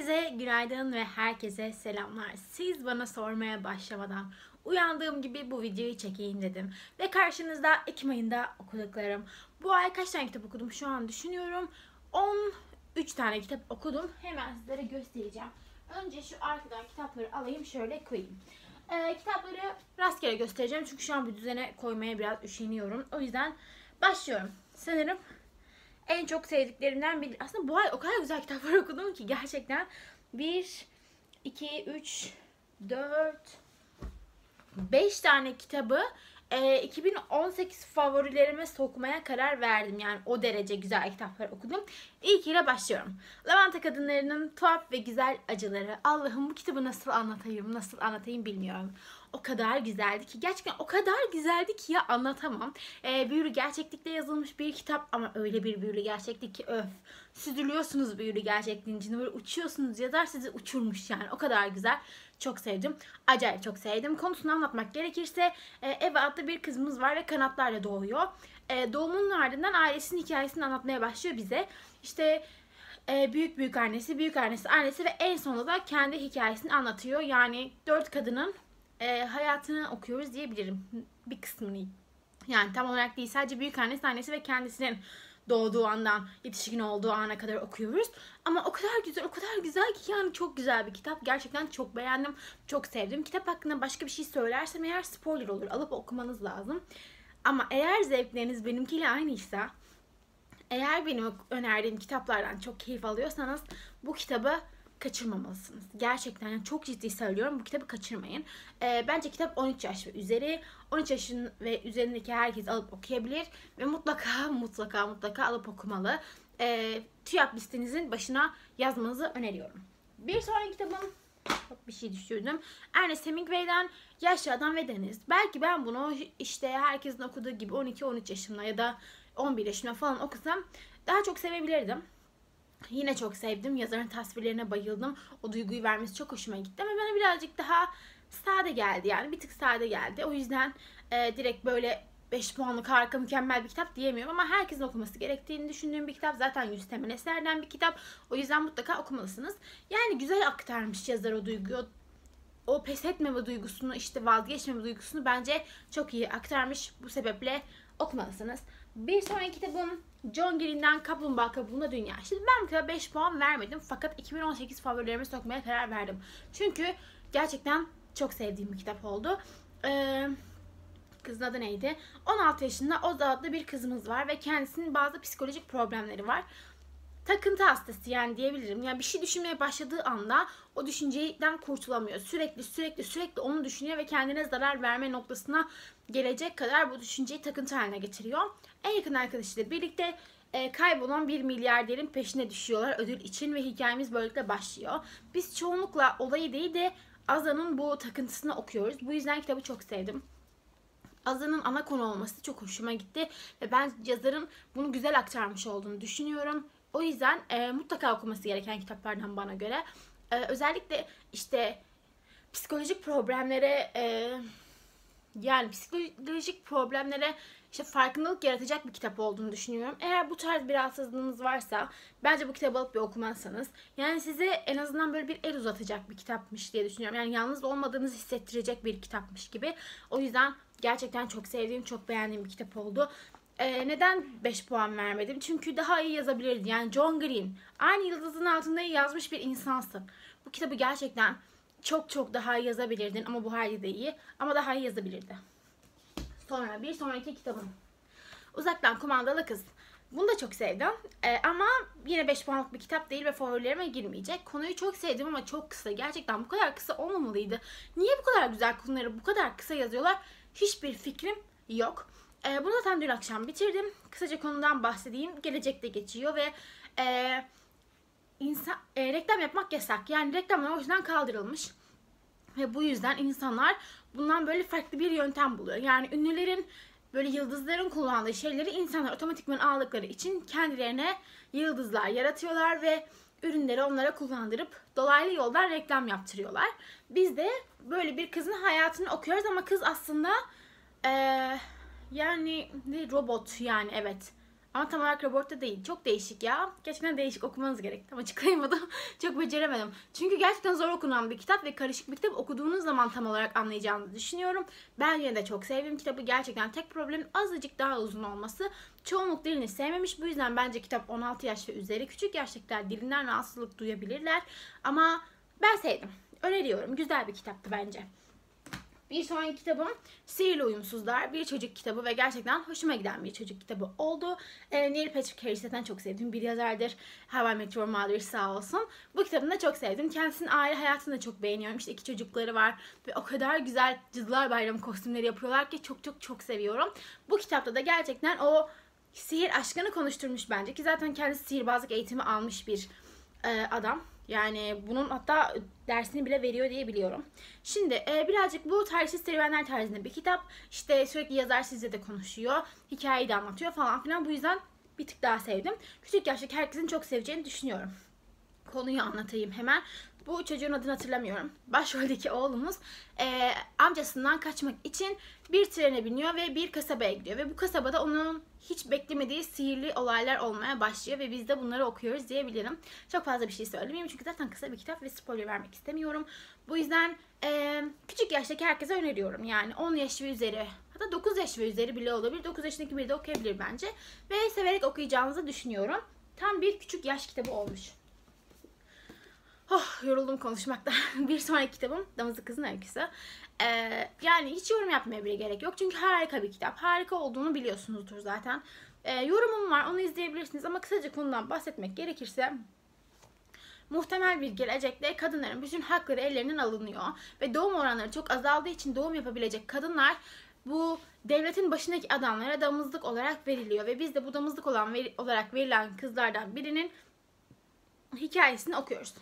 Herkese günaydın ve herkese selamlar. Siz bana sormaya başlamadan uyandığım gibi bu videoyu çekeyim dedim. Ve karşınızda Ekim ayında okuduklarım. Bu ay kaç tane kitap okudum şu an düşünüyorum. 13 tane kitap okudum. Hemen sizlere göstereceğim. Önce şu arkadan kitapları alayım, şöyle koyayım. Kitapları rastgele göstereceğim çünkü şu an bir düzene koymaya biraz üşeniyorum. O yüzden başlıyorum. Sanırım en çok sevdiklerimden biri. Aslında bu ay o kadar güzel kitaplar okudum ki gerçekten. 1, 2, 3, 4, 5 tane kitabı 2018 favorilerime sokmaya karar verdim. Yani o derece güzel kitaplar okudum. İlkiyle başlıyorum. Lavanta Kadınlarının Tuhaf ve Güzel Acıları. Allah'ım, bu kitabı nasıl anlatayım bilmiyorum. O kadar güzeldi ki, gerçekten o kadar güzeldi ki ya, anlatamam. Büyülü gerçeklikle yazılmış bir kitap ama öyle bir büyülü gerçeklik ki öf. Süzülüyorsunuz büyülü gerçekliğin içinde, böyle uçuyorsunuz, yazar sizi uçurmuş yani, o kadar güzel. Çok sevdim. Acayip çok sevdim. Konusunu anlatmak gerekirse Eva adlı bir kızımız var ve kanatlarla doğuyor. Doğumunun ardından ailesinin hikayesini anlatmaya başlıyor bize. İşte büyük annesi, annesi ve en sonunda da kendi hikayesini anlatıyor. Yani 4 kadının hayatını okuyoruz diyebilirim. Bir kısmını. Yani tam olarak değil, sadece büyük annesi ve kendisinin doğduğu andan yetişkin olduğu ana kadar okuyoruz. Ama o kadar güzel ki, yani çok güzel bir kitap. Gerçekten çok beğendim, çok sevdim. Kitap hakkında başka bir şey söylersem eğer spoiler olur. Alıp okumanız lazım. Ama eğer zevkleriniz benimkiyle aynıysa, eğer benim önerdiğim kitaplardan çok keyif alıyorsanız bu kitabı kaçırmamalısınız. Gerçekten yani çok ciddi söylüyorum, bu kitabı kaçırmayın. Bence kitap 13 yaş ve üzeri. 13 yaşın ve üzerindeki herkes alıp okuyabilir ve mutlaka alıp okumalı. TÜYAP listenizin başına yazmanızı öneriyorum. Bir sonraki kitabım, bir şey düşürdüm. Ernest Hemingway'den Yaşlı Adam ve Deniz. Belki ben bunu işte herkesin okuduğu gibi 12-13 yaşımda ya da 11 yaşımda falan okusam daha çok sevebilirdim. Yine çok sevdim. Yazarın tasvirlerine bayıldım. O duyguyu vermesi çok hoşuma gitti ama bana birazcık daha sade geldi. Yani bir tık sade geldi. O yüzden direkt böyle 5 puanlık harika mükemmel bir kitap diyemiyorum ama herkesin okuması gerektiğini düşündüğüm bir kitap. Zaten 100 temel eserden bir kitap. O yüzden mutlaka okumalısınız. Yani güzel aktarmış yazar o duyguyu. O pes etmeme duygusunu, işte vazgeçmeme duygusunu bence çok iyi aktarmış. Bu sebeple okumalısınız. Bir sonraki kitabım John Green'den Kaplumbağa Kabuğuna Dünya. Şimdi ben bu kitaba 5 puan vermedim fakat 2018 favorilerime sokmaya karar verdim. Çünkü gerçekten çok sevdiğim bir kitap oldu. Kızın adı neydi? 16 yaşında Oza adlı bir kızımız var ve kendisinin bazı psikolojik problemleri var. Takıntı hastası yani diyebilirim. Yani bir şey düşünmeye başladığı anda o düşünceden kurtulamıyor. Sürekli onu düşünüyor ve kendine zarar verme noktasına gelecek kadar bu düşünceyi takıntı haline getiriyor. En yakın arkadaşıyla birlikte kaybolan bir milyarderin peşine düşüyorlar ödül için ve hikayemiz böylelikle başlıyor. Biz çoğunlukla olayı değil de Aza'nın bu takıntısını okuyoruz. Bu yüzden kitabı çok sevdim. Aza'nın ana konu olması çok hoşuma gitti ve ben yazarın bunu güzel aktarmış olduğunu düşünüyorum. O yüzden mutlaka okuması gereken kitaplardan bana göre. Özellikle işte psikolojik problemlere işte farkındalık yaratacak bir kitap olduğunu düşünüyorum. Eğer bu tarz bir rahatsızlığınız varsa bence bu kitabı alıp bir okumazsanız, yani size en azından böyle bir el uzatacak bir kitapmış diye düşünüyorum. Yani yalnız olmadığınızı hissettirecek bir kitapmış gibi. O yüzden gerçekten çok sevdiğim, çok beğendiğim bir kitap oldu. Neden 5 puan vermedim? Çünkü daha iyi yazabilirdi. Yani John Green, aynı yıldızın altında yazmış bir insansın. Bu kitabı gerçekten çok daha iyi yazabilirdin ama bu hali de iyi. Ama daha iyi yazabilirdi. Sonra bir sonraki kitabım Uzaktan Kumandalı Kız. Bunu da çok sevdim. Ama yine 5 puanlık bir kitap değil ve favorilerime girmeyecek. Konuyu çok sevdim ama çok kısa. Gerçekten bu kadar kısa olmamalıydı. Niye bu kadar güzel konuları bu kadar kısa yazıyorlar? Hiçbir fikrim yok. Bunu zaten dün akşam bitirdim. Kısaca konudan bahsedeyim. Gelecekte geçiyor ve reklam yapmak yasak. Yani reklamlar o yüzden kaldırılmış. Ve bu yüzden insanlar bundan böyle farklı bir yöntem buluyor. Yani ünlülerin, böyle yıldızların kullandığı şeyleri insanlar otomatikman aldıkları için kendilerine yıldızlar yaratıyorlar ve ürünleri onlara kullandırıp dolaylı yoldan reklam yaptırıyorlar. Biz de böyle bir kızın hayatını okuyoruz ama kız aslında yani robot, yani evet. Ama tam olarak robotta değil. Çok değişik ya. Gerçekten değişik, okumanız gerek. Tam açıklayamadım. Çok beceremedim. Çünkü gerçekten zor okunan bir kitap ve karışık bir kitap. Okuduğunuz zaman tam olarak anlayacağınızı düşünüyorum. Ben yine de çok sevdim kitabı. Gerçekten tek problem azıcık daha uzun olması. Çoğunluk dilini sevmemiş. Bu yüzden bence kitap 16 yaş ve üzeri. Küçük yaştakiler dilinden rahatsızlık duyabilirler. Ama ben sevdim. Öneriyorum. Güzel bir kitaptı bence. Bir sonraki kitabım Sihirli Uyumsuzlar. Bir çocuk kitabı ve gerçekten hoşuma giden bir çocuk kitabı oldu. Neil Patrick Harris zaten çok sevdiğim bir yazardır. How I Met Your Mother sağ olsun. Bu kitabını da çok sevdim. Kendisinin aile hayatını da çok beğeniyorum. İşte 2 çocukları var ve o kadar güzel Cadılar Bayramı kostümleri yapıyorlar ki çok seviyorum. Bu kitapta da gerçekten o sihir aşkını konuşturmuş bence ki zaten kendisi sihirbazlık eğitimi almış bir adam. Yani bunun hatta dersini bile veriyor diye biliyorum. Şimdi birazcık bu tarihsiz serüvenler tarzında bir kitap. İşte sürekli yazar sizle de konuşuyor. Hikayeyi de anlatıyor falan filan. Bu yüzden bir tık daha sevdim. Küçük yaştaki herkesin çok seveceğini düşünüyorum. Konuyu anlatayım hemen. Bu çocuğun adını hatırlamıyorum. Başroldeki oğlumuz amcasından kaçmak için bir trene biniyor ve bir kasabaya gidiyor. Ve bu kasabada onun hiç beklemediği sihirli olaylar olmaya başlıyor ve biz de bunları okuyoruz diyebilirim. Çok fazla bir şey söylemeyeyim çünkü zaten kısa bir kitap ve spoiler vermek istemiyorum. Bu yüzden küçük yaştaki herkese öneriyorum. Yani 10 yaş ve üzeri, hatta 9 yaş ve üzeri bile olabilir. 9 yaşındaki biri de okuyabilir bence. Ve severek okuyacağınızı düşünüyorum. Tam bir küçük yaş kitabı olmuş. Oh, yoruldum konuşmaktan. Bir sonraki kitabım Damızlık Kızın Öyküsü. Yani hiç yorum yapmaya bile gerek yok. Çünkü harika bir kitap. Harika olduğunu biliyorsunuzdur zaten. Yorumum var, onu izleyebilirsiniz. Ama kısaca konudan bahsetmek gerekirse muhtemel bir gelecekte kadınların bütün hakları ellerinden alınıyor. Ve doğum oranları çok azaldığı için doğum yapabilecek kadınlar bu devletin başındaki adamlara damızlık olarak veriliyor. Ve biz de bu damızlık olarak verilen kızlardan birinin hikayesini okuyoruz.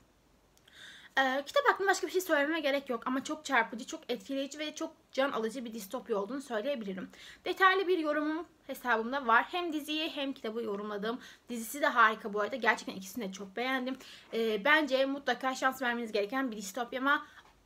Kitap hakkında başka bir şey söylememe gerek yok ama çok çarpıcı, çok etkileyici ve çok can alıcı bir distopya olduğunu söyleyebilirim. Detaylı bir yorumum hesabımda var. Hem diziyi hem kitabı yorumladım. Dizisi de harika bu arada. Gerçekten ikisini de çok beğendim. Bence mutlaka şans vermeniz gereken bir distopya ama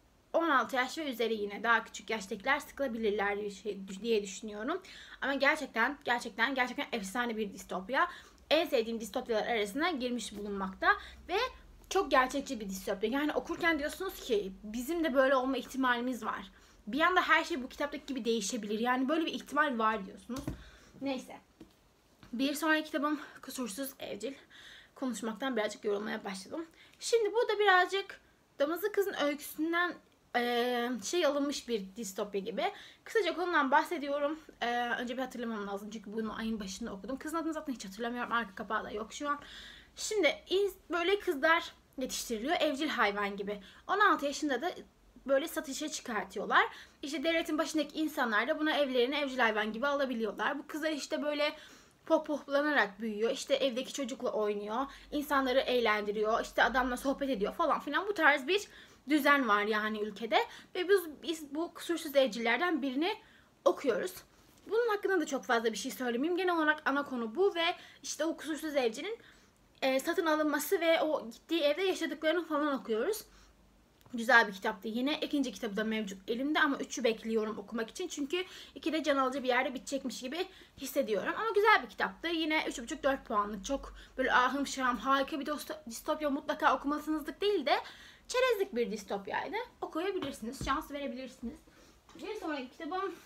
16 yaş ve üzeri yine daha küçük yaştakiler sıkılabilirler diye düşünüyorum. Ama gerçekten efsane bir distopya. En sevdiğim distopyalar arasına girmiş bulunmakta ve çok gerçekçi bir distopya. Yani okurken diyorsunuz ki bizim de böyle olma ihtimalimiz var. Bir anda her şey bu kitaptaki gibi değişebilir. Yani böyle bir ihtimal var diyorsunuz. Neyse. Bir sonraki kitabım Kusursuz Evcil. Konuşmaktan birazcık yorulmaya başladım. Şimdi bu da birazcık Damızlık Kızın Öyküsünden alınmış bir distopya gibi. Kısaca konudan bahsediyorum. Önce bir hatırlamam lazım çünkü bunu ayın başında okudum. Kızın adını zaten hiç hatırlamıyorum. Arka kapağı da yok şu an. Şimdi böyle kızlar yetiştiriliyor evcil hayvan gibi. 16 yaşında da böyle satışa çıkartıyorlar. İşte devletin başındaki insanlar da buna evlerini evcil hayvan gibi alabiliyorlar. Bu kızlar işte böyle pohpohlanarak büyüyor. İşte evdeki çocukla oynuyor. İnsanları eğlendiriyor. İşte adamla sohbet ediyor falan filan. Bu tarz bir düzen var yani ülkede. Ve biz bu kusursuz evcillerden birini okuyoruz. Bunun hakkında da çok fazla bir şey söylemeyeyim. Genel olarak ana konu bu ve işte o kusursuz evcinin satın alınması ve o gittiği evde yaşadıklarını falan okuyoruz. Güzel bir kitaptı yine. İkinci kitabı da mevcut elimde ama 3'ü bekliyorum okumak için. Çünkü 2 de can alıcı bir yerde bitecekmiş gibi hissediyorum. Ama güzel bir kitaptı. Yine 3,5-4 puanlık. Çok böyle ahım şahım harika bir distopya mutlaka okumalısınızlık değil de çerezlik bir distopyaydı. Okuyabilirsiniz. Şans verebilirsiniz. Bir sonraki kitabım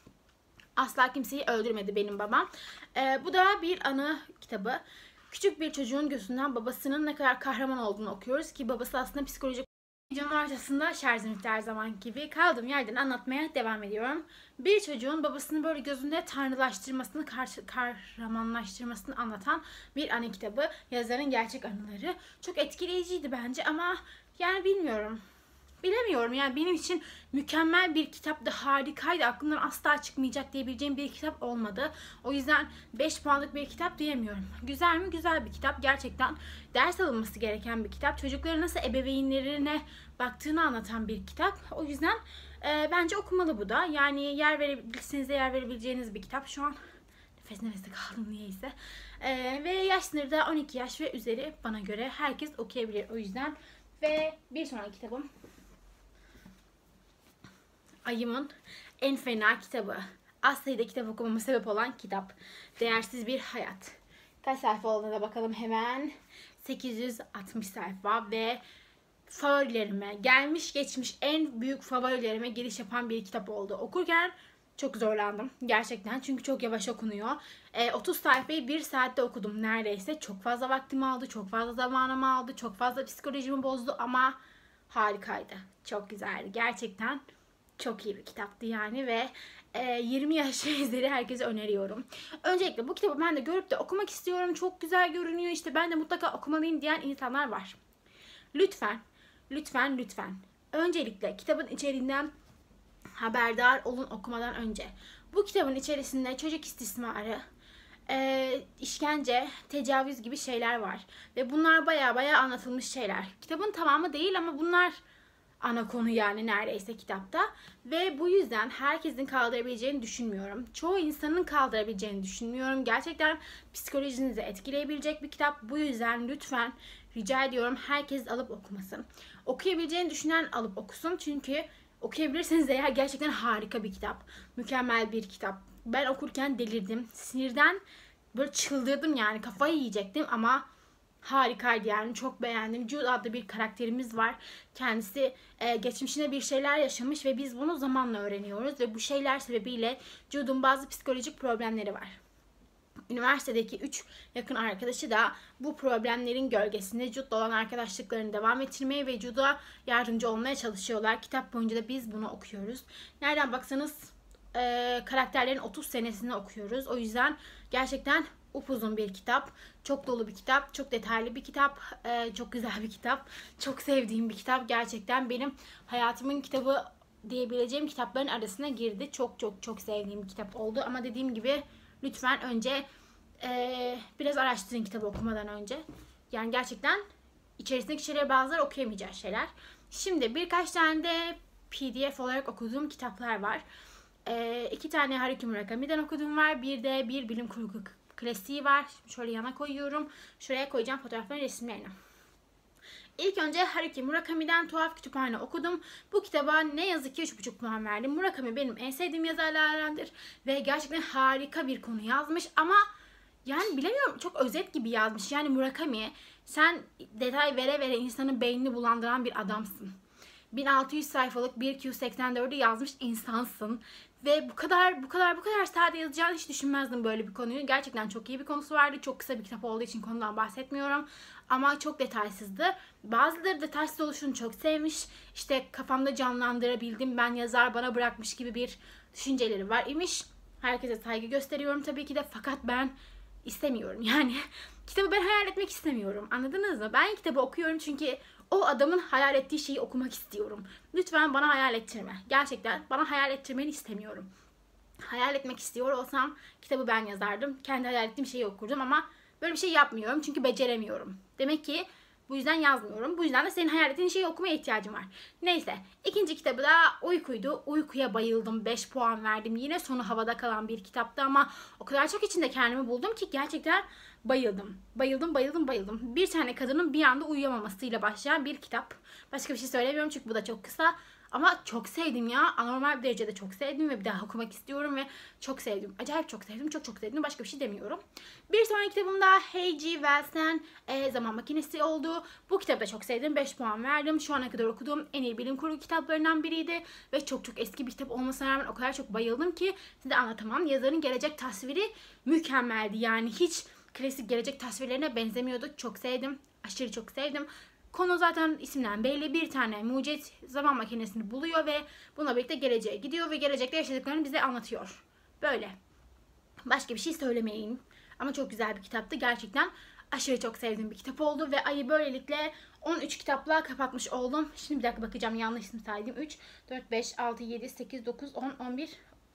Asla Kimseyi Öldürmedi Benim Babam. Bu da bir anı kitabı. Küçük bir çocuğun gözünden babasının ne kadar kahraman olduğunu okuyoruz ki babası aslında psikolojik. Videonun ortasında şarjım bitti her zaman gibi. Kaldığım yerden anlatmaya devam ediyorum. Bir çocuğun babasını böyle gözünde tanrılaştırmasını, kahramanlaştırmasını anlatan bir anı kitabı. Yazarın gerçek anıları. Çok etkileyiciydi bence ama yani bilmiyorum yani benim için mükemmel bir kitaptı, harikaydı, aklımdan asla çıkmayacak diyebileceğim bir kitap olmadı. O yüzden 5 puanlık bir kitap diyemiyorum. Güzel mi? Güzel bir kitap. Gerçekten ders alınması gereken bir kitap. Çocukların nasıl ebeveynlerine baktığını anlatan bir kitap. O yüzden bence okumalı bu da. Yani yer verebileceğiniz bir kitap. Şu an nefeste kaldım niyeyse. Ve yaş sınırı da 12 yaş ve üzeri bana göre herkes okuyabilir. O yüzden ve bir sonraki kitabım Ayım'ın en fena kitabı. az sayıda kitap okumama sebep olan kitap. Değersiz bir hayat. Kaç sayfa olduğuna da bakalım hemen. 860 sayfa ve favorilerime, gelmiş geçmiş en büyük favorilerime giriş yapan bir kitap oldu. Okurken çok zorlandım gerçekten çünkü çok yavaş okunuyor. 30 sayfayı 1 saatte okudum neredeyse. Çok fazla vaktimi aldı, çok fazla zamanımı aldı, çok fazla psikolojimi bozdu ama harikaydı. Çok güzeldi. Gerçekten çok iyi bir kitaptı yani ve 20 yaş ve üzeri herkese öneriyorum. Öncelikle bu kitabı ben de görüp de okumak istiyorum. Çok güzel görünüyor. İşte ben de mutlaka okumalıyım diyen insanlar var. Lütfen, lütfen, lütfen. Öncelikle kitabın içeriğinden haberdar olun okumadan önce. Bu kitabın içerisinde çocuk istismarı, işkence, tecavüz gibi şeyler var. Ve bunlar baya anlatılmış şeyler. Kitabın tamamı değil ama bunlar ana konu yani neredeyse kitapta. Ve bu yüzden herkesin kaldırabileceğini düşünmüyorum. Çoğu insanın kaldırabileceğini düşünmüyorum. Gerçekten psikolojinizi etkileyebilecek bir kitap. Bu yüzden lütfen rica ediyorum herkes alıp okumasın. Okuyabileceğini düşünen alıp okusun. Çünkü okuyabilirseniz eğer gerçekten harika bir kitap. Mükemmel bir kitap. Ben okurken delirdim. Sinirden böyle çıldırdım yani. Kafayı yiyecektim ama harikaydı yani. Çok beğendim. Jude adlı bir karakterimiz var. Kendisi geçmişinde bir şeyler yaşamış ve biz bunu zamanla öğreniyoruz. Ve bu şeyler sebebiyle Jude'un bazı psikolojik problemleri var. Üniversitedeki 3 yakın arkadaşı da bu problemlerin gölgesinde Jude'la olan arkadaşlıklarını devam ettirmeye ve Jude'a yardımcı olmaya çalışıyorlar. Kitap boyunca da biz bunu okuyoruz. Nereden baksanız karakterlerin 30 senesini okuyoruz. O yüzden gerçekten upuzun bir kitap. Çok dolu bir kitap. Çok detaylı bir kitap. Çok güzel bir kitap. Çok sevdiğim bir kitap. Gerçekten benim hayatımın kitabı diyebileceğim kitapların arasına girdi. Çok sevdiğim bir kitap oldu. Ama dediğim gibi lütfen önce biraz araştırın kitabı okumadan önce. Yani gerçekten içerisindeki şeyler bazıları okuyamayacağı şeyler. Şimdi birkaç tane de PDF olarak okuduğum kitaplar var. 2 tane Haruki Murakami'den okuduğum var. Bir de bir bilim kurgu klasiği var. Şöyle yana koyuyorum. Şuraya koyacağım fotoğrafların resimlerini. İlk önce Haruki Murakami'den Tuhaf Kütüphane okudum. Bu kitaba ne yazık ki 3,5 puan verdim. Murakami benim en sevdiğim yazarlardandır. Ve gerçekten harika bir konu yazmış ama yani bilemiyorum çok özet gibi yazmış. Yani Murakami sen detay vere vere insanın beynini bulandıran bir adamsın. 1600 sayfalık bir Q84'ü yazmış insansın. Ve bu kadar sade yazacağını hiç düşünmezdim böyle bir konuyu. Gerçekten çok iyi bir konusu vardı. Çok kısa bir kitap olduğu için konudan bahsetmiyorum. Ama çok detaysızdı. Bazıları detaysız oluşunu çok sevmiş. İşte kafamda canlandırabildim. Ben yazar bana bırakmış gibi bir düşünceleri var imiş. Herkese saygı gösteriyorum tabii ki de. Fakat ben istemiyorum. Yani kitabı ben hayal etmek istemiyorum. Anladınız mı? Ben kitabı okuyorum çünkü o adamın hayal ettiği şeyi okumak istiyorum. Lütfen bana hayal ettirme. Gerçekten bana hayal ettirmeni istemiyorum. Hayal etmek istiyor olsam kitabı ben yazardım. Kendi hayal ettiğim şeyi okurdum ama böyle bir şey yapmıyorum çünkü beceremiyorum. Demek ki bu yüzden yazmıyorum. Bu yüzden de senin hayal ettiğin şeyi okumaya ihtiyacım var. Neyse. İkinci kitabı da Uyku'ydu. Uyku'ya bayıldım. 5 puan verdim. Yine sonu havada kalan bir kitaptı ama o kadar çok içinde kendimi buldum ki gerçekten bayıldım. Bayıldım. Bir tane kadının bir anda uyuyamamasıyla başlayan bir kitap. Başka bir şey söylemiyorum çünkü bu da çok kısa. Ama çok sevdim ya. Anormal bir derecede çok sevdim ve bir daha okumak istiyorum ve çok sevdim. Acayip çok sevdim. Çok sevdim. Başka bir şey demiyorum. Bir sonraki kitabım da H.G. Wells'ten Zaman Makinesi oldu. Bu kitabı da çok sevdim. 5 puan verdim. Şu ana kadar okuduğum en iyi bilim kurgu kitaplarından biriydi. Ve çok eski bir kitap olmasına rağmen o kadar çok bayıldım ki size anlatamam. Yazarın gelecek tasviri mükemmeldi. Yani hiç klasik gelecek tasvirlerine benzemiyordu. Çok sevdim. Aşırı çok sevdim. Konu zaten isimden belli. Bir tane mucit zaman makinesini buluyor ve bununla birlikte geleceğe gidiyor ve gelecekte yaşadıklarını bize anlatıyor. Böyle. Başka bir şey söylemeyin. Ama çok güzel bir kitaptı. Gerçekten aşırı çok sevdiğim bir kitap oldu ve ayı böylelikle 13 kitapla kapatmış oldum. Şimdi bir dakika bakacağım yanlış mı saydım. 3, 4, 5, 6, 7, 8, 9, 10, 11,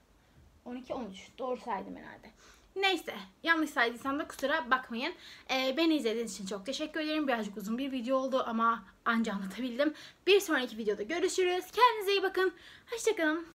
12, 13. Doğru saydım herhalde. Neyse yanlış saydıysam da kusura bakmayın. Beni izlediğiniz için çok teşekkür ederim. Birazcık uzun bir video oldu ama anca anlatabildim. Bir sonraki videoda görüşürüz. Kendinize iyi bakın. Hoşçakalın.